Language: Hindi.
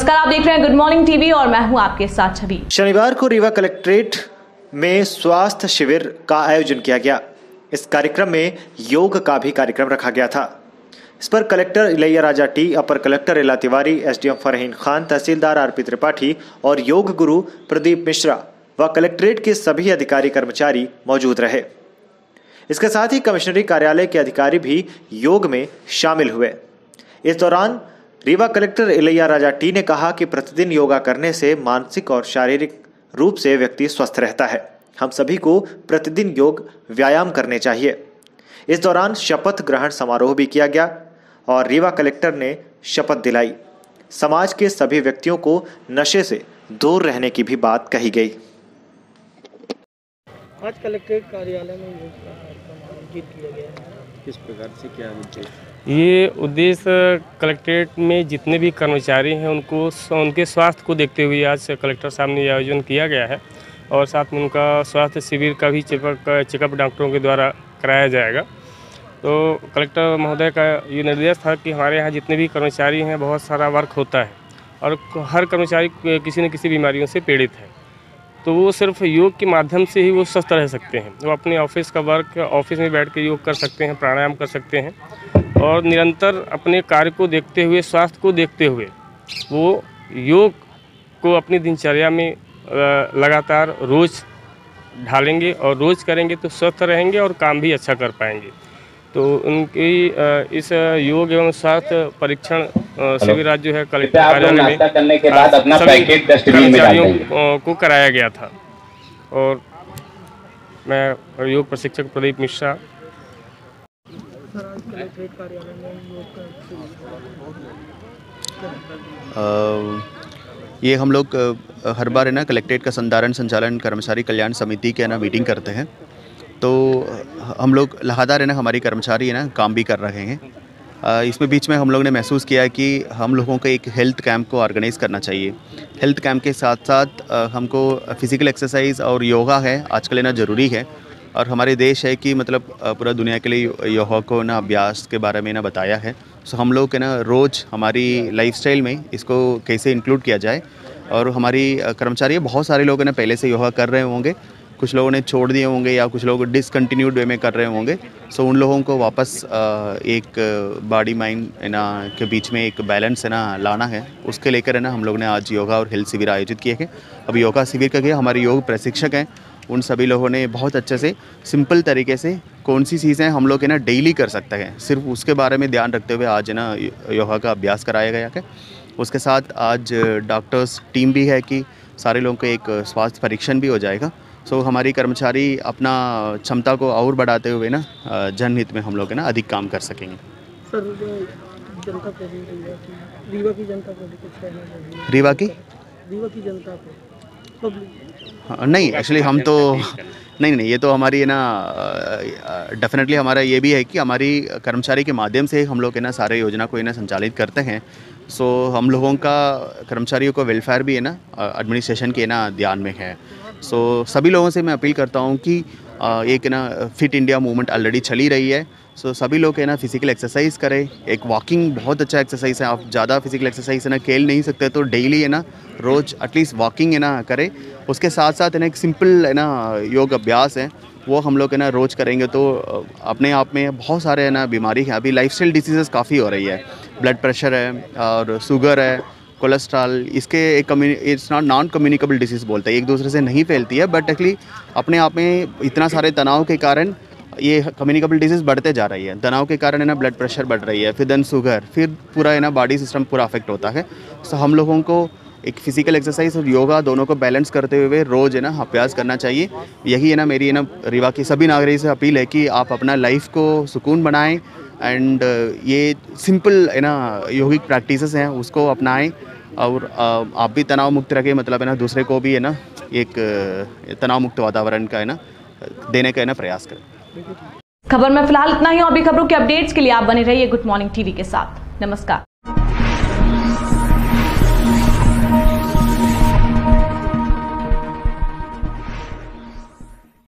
नमस्कार, आप देख रहे हैं गुड मॉर्निंग टीवी और मैं हूं आपके साथ छवि। शनिवार को रीवा कलेक्ट्रेट में स्वास्थ्य शिविर का आयोजन किया गया। इस कार्यक्रम में योग का भी कार्यक्रम रखा गया था। इस पर कलेक्टर इलैयाराजा टी, अपर collector Ila Tiwari, SDM Farheen Khan, tehsildar R P Tripathi और योग गुरु प्रदीप मिश्रा व कलेक्ट्रेट के सभी अधिकारी कर्मचारी मौजूद रहे। इसके साथ ही कमिश्नरी कार्यालय के अधिकारी भी योग में शामिल हुए। इस दौरान रीवा कलेक्टर इलैयाराजा टी ने कहा कि प्रतिदिन योगा करने से मानसिक और शारीरिक रूप से व्यक्ति स्वस्थ रहता है। हम सभी को प्रतिदिन योग व्यायाम करने चाहिए। इस दौरान शपथ ग्रहण समारोह भी किया गया और रीवा कलेक्टर ने शपथ दिलाई। समाज के सभी व्यक्तियों को नशे से दूर रहने की भी बात कही गई। आज कलेक्ट्रेट कार्यालय में योग का आयोजित किया गया है। किस प्रकार से, क्या उद्देश्य? ये उद्देश्य कलेक्ट्रेट में जितने भी कर्मचारी हैं उनके स्वास्थ्य को देखते हुए आज कलेक्टर साहब ने आयोजन किया गया है और साथ में उनका स्वास्थ्य शिविर का भी चेकअप डॉक्टरों के द्वारा कराया जाएगा। तो कलेक्टर महोदय का ये निर्देश था कि हमारे यहाँ जितने भी कर्मचारी हैं बहुत सारा वर्क होता है और हर कर्मचारी किसी न किसी बीमारियों से पीड़ित है, तो वो सिर्फ योग के माध्यम से ही वो स्वस्थ रह सकते हैं। वो अपने ऑफिस का वर्क ऑफिस में बैठ के योग कर सकते हैं, प्राणायाम कर सकते हैं और निरंतर अपने कार्य को देखते हुए, स्वास्थ्य को देखते हुए वो योग को अपनी दिनचर्या में लगातार रोज़ ढालेंगे और रोज़ करेंगे तो स्वस्थ रहेंगे और काम भी अच्छा कर पाएंगे। तो उनकी इस योग एवं स्वास्थ्य परीक्षण शिविर आज जो है कलेक्टर कार्यालय में सभी कर्मचारियों को कराया गया था और मैं योग प्रशिक्षक प्रदीप मिश्रा। ये हम लोग हर बार है ना कलेक्ट्रेट का संधारण संचालन कर्मचारी कल्याण समिति के ना मीटिंग करते हैं, तो हम लोग लगातार है ना हमारी कर्मचारी है ना काम भी कर रहे हैं। इसमें बीच में हम लोग ने महसूस किया कि हम लोगों को एक हेल्थ कैंप को ऑर्गेनाइज़ करना चाहिए। हेल्थ कैंप के साथ साथ हमको फिज़िकल एक्सरसाइज और योगा है आजकल है ना ज़रूरी है और हमारे देश है कि मतलब पूरा दुनिया के लिए योगा को ना अभ्यास के बारे में ना बताया है। सो हम लोग है ना रोज़ हमारी लाइफस्टाइल में इसको कैसे इंक्लूड किया जाए और हमारी कर्मचारी बहुत सारे लोग है ना पहले से योगा कर रहे होंगे, कुछ लोगों ने छोड़ दिए होंगे या कुछ लोग डिसकंटिन्यूड वे में कर रहे होंगे। सो उन लोगों को वापस एक बॉडी माइंड है ना के बीच में एक बैलेंस है ना लाना है, उसके लेकर है ना हम लोग ने आज योगा और हेल्थ शिविर आयोजित किए हैं। अब योगा शिविर का क्या हमारे योग प्रशिक्षक हैं, उन सभी लोगों ने बहुत अच्छे से सिंपल तरीके से कौन सी चीज़ें हम लोग है ना डेली कर सकते हैं, सिर्फ उसके बारे में ध्यान रखते हुए आज है ना योगा का अभ्यास कराया गया है। उसके साथ आज डॉक्टर्स टीम भी है कि सारे लोगों को एक स्वास्थ्य परीक्षण भी हो जाएगा। सो हमारी कर्मचारी अपना क्षमता को और बढ़ाते हुए ना जनहित में हम लोग है ना अधिक काम कर सकेंगे। सर, जनता को रीवा की जनता को भी कुछ कहना चाहिए? रीवा की जनता को नहीं, एक्चुअली हम तो नहीं, ये तो हमारी है ना डेफिनेटली हमारा ये भी है कि हमारी कर्मचारी के माध्यम से हम लोग है ना सारे योजना को है ना संचालित करते हैं। सो हम लोगों का कर्मचारियों को वेलफेयर भी है ना एडमिनिस्ट्रेशन के ना ध्यान में है। सो सभी लोगों से मैं अपील करता हूँ कि एक ना फिट इंडिया मूवमेंट ऑलरेडी चली रही है। सो सभी लोग है ना फिज़िकल एक्सरसाइज करें। एक वॉकिंग बहुत अच्छा एक्सरसाइज है। आप ज़्यादा फिज़िकल एक्सरसाइज है ना खेल नहीं सकते तो डेली है ना रोज़ एटलीस्ट वॉकिंग है ना करें। उसके साथ साथ है ना एक सिंपल है ना योग अभ्यास है, वो हम लोग है ना रोज़ करेंगे तो अपने आप में बहुत सारे है ना बीमारी है। अभी लाइफस्टाइल डिसीज़ेस काफ़ी हो रही है, ब्लड प्रेशर है और शुगर है, कोलेस्ट्रॉल, इसके एक इट्स नॉन कम्युनिकेबल डिसीज़ बोलते हैं, एक दूसरे से नहीं फैलती है बट एक्चुअली अपने आप में इतना सारे तनाव के कारण ये कम्युनिकेबल डिसीज़ बढ़ते जा रही है। तनाव के कारण है ना ब्लड प्रेशर बढ़ रही है, फिर देन शुगर, फिर पूरा है ना बॉडी सिस्टम पूरा अफेक्ट होता है। सो हम लोगों को एक फिज़िकल एक्सरसाइज और योगा दोनों को बैलेंस करते हुए रोज़ है ना अभ्यास करना चाहिए। यही है ना मेरी है ना रीवा की सभी नागरिक से अपील है कि आप अपना लाइफ को सुकून बनाएं एंड ये सिंपल है ना योगिक प्रैक्टिसेस हैं उसको अपनाएं और आप भी तनाव मुक्त रखें, मतलब है ना दूसरे को भी है ना एक तनाव मुक्त वातावरण का है ना देने का है ना प्रयास करें। खबर में फिलहाल इतना ही और भी खबरों के अपडेट्स के लिए आप बने रहिए गुड मॉर्निंग टीवी के साथ। नमस्कार।